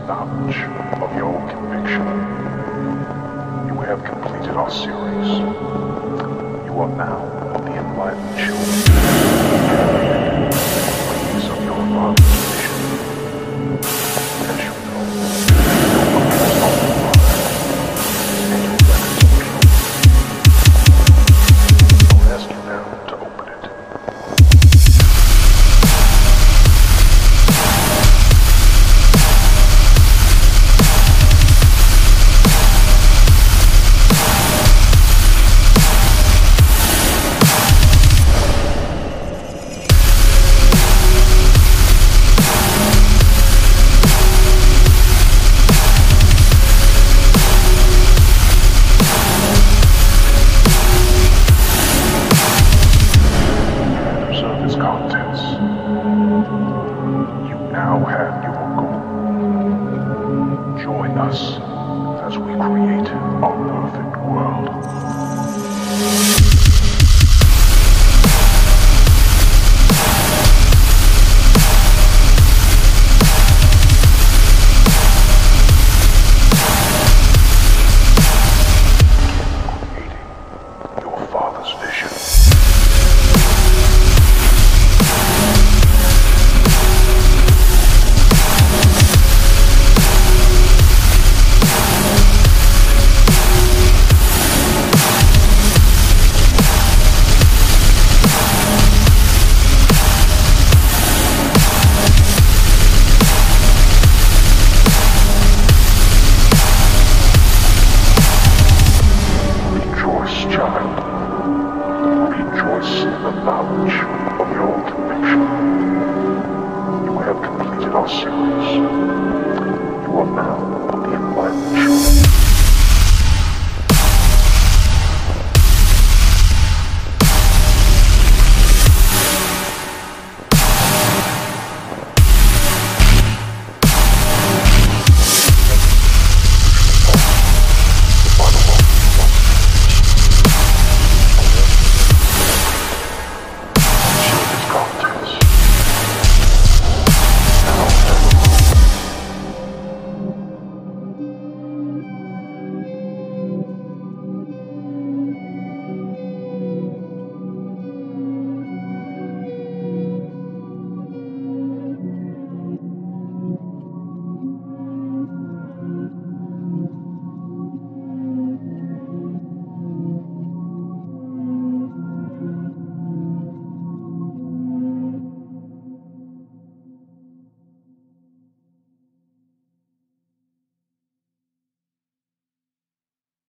knowledge of your conviction. You have completed our series. You are now the enlightened children. Ways of your father's vision. As you know, no one has known the father, and your records are pure. I'll ask you now to open it. Contents. You now have your goal. Join us as we create our perfect world. Creating your father's vision. Child, rejoice in the knowledge of your conviction. You have completed our series. You are now the